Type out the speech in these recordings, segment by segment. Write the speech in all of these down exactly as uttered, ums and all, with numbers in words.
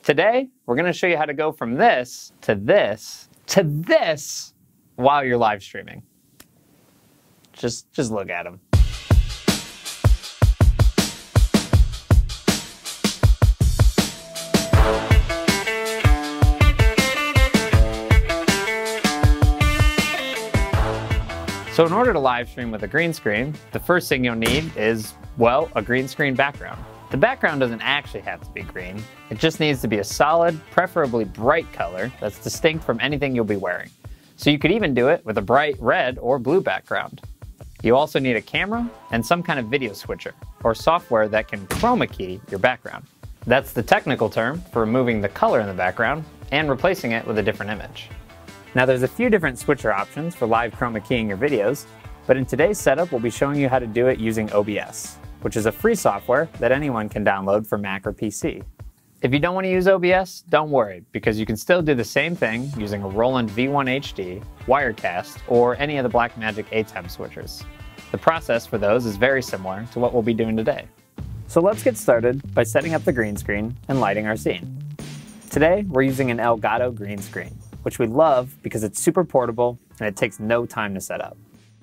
Today, we're going to show you how to go from this to this to this while you're live streaming. Just, just look at them. So in order to live stream with a green screen, the first thing you'll need is, well, a green screen background. The background doesn't actually have to be green. It just needs to be a solid, preferably bright color that's distinct from anything you'll be wearing. So you could even do it with a bright red or blue background. You also need a camera and some kind of video switcher, or software that can chroma key your background. That's the technical term for removing the color in the background and replacing it with a different image. Now there's a few different switcher options for live chroma keying your videos, but in today's setup we'll be showing you how to do it using O B S, which is a free software that anyone can download for Mac or P C. If you don't want to use O B S, don't worry, because you can still do the same thing using a Roland V one H D, Wirecast, or any of the Blackmagic A T E M switchers. The process for those is very similar to what we'll be doing today. So let's get started by setting up the green screen and lighting our scene. Today we're using an Elgato green screen, which we love because it's super portable and it takes no time to set up.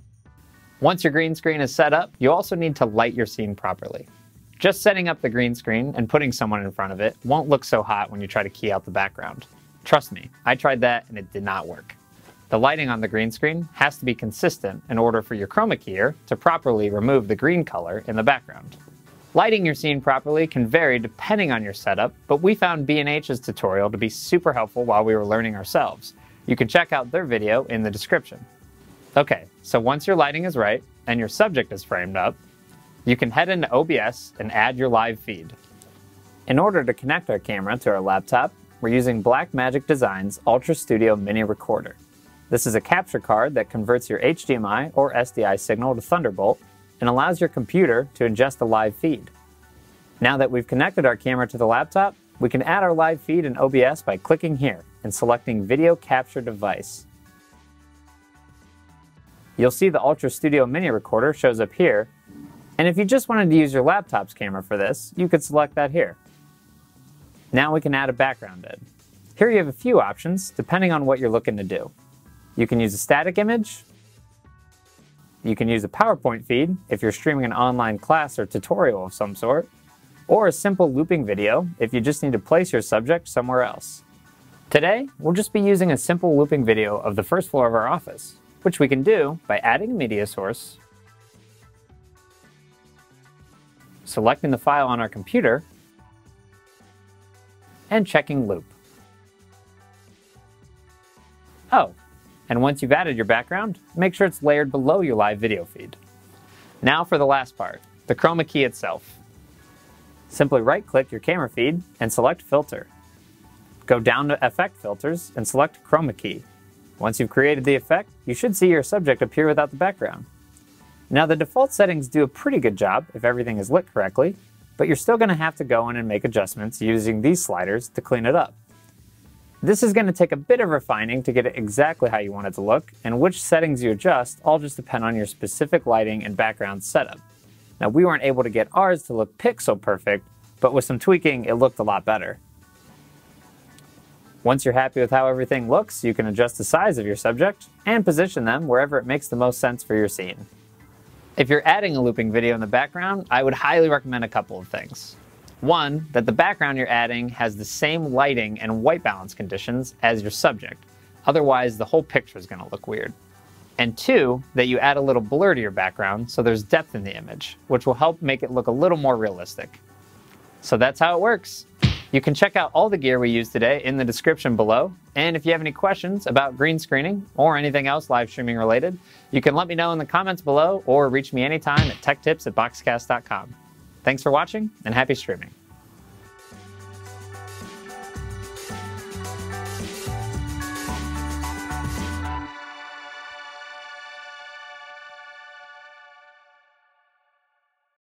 Once your green screen is set up, you also need to light your scene properly. Just setting up the green screen and putting someone in front of it won't look so hot when you try to key out the background. Trust me, I tried that and it did not work. The lighting on the green screen has to be consistent in order for your chroma keyer to properly remove the green color in the background. Lighting your scene properly can vary depending on your setup, but we found B and H's tutorial to be super helpful while we were learning ourselves. You can check out their video in the description. Okay, so once your lighting is right and your subject is framed up, you can head into O B S and add your live feed. In order to connect our camera to our laptop, we're using Blackmagic Design's Ultra Studio Mini Recorder. This is a capture card that converts your H D M I or S D I signal to Thunderbolt and allows your computer to ingest a live feed. Now that we've connected our camera to the laptop, we can add our live feed in O B S by clicking here and selecting Video Capture Device. You'll see the Ultra Studio Mini Recorder shows up here, and if you just wanted to use your laptop's camera for this, you could select that here. Now we can add a background in. Here you have a few options depending on what you're looking to do. You can use a static image. You can use a PowerPoint feed if you're streaming an online class or tutorial of some sort, or a simple looping video if you just need to place your subject somewhere else. Today, we'll just be using a simple looping video of the first floor of our office, which we can do by adding a media source, selecting the file on our computer, and checking loop. Oh, and once you've added your background, make sure it's layered below your live video feed. Now for the last part, the chroma key itself. Simply right-click your camera feed and select Filter. Go down to Effect Filters and select Chroma Key. Once you've created the effect, you should see your subject appear without the background. Now the default settings do a pretty good job if everything is lit correctly, but you're still going to have to go in and make adjustments using these sliders to clean it up. This is going to take a bit of refining to get it exactly how you want it to look, and which settings you adjust all just depend on your specific lighting and background setup. Now we weren't able to get ours to look pixel perfect, but with some tweaking it looked a lot better. Once you're happy with how everything looks, you can adjust the size of your subject and position them wherever it makes the most sense for your scene. If you're adding a looping video in the background, I would highly recommend a couple of things. One, that the background you're adding has the same lighting and white balance conditions as your subject. Otherwise, the whole picture is going to look weird. And two, that you add a little blur to your background so there's depth in the image, which will help make it look a little more realistic. So that's how it works. You can check out all the gear we used today in the description below. And if you have any questions about green screening or anything else live streaming related, you can let me know in the comments below or reach me anytime at tech tips at box cast dot com. Thanks for watching, and happy streaming.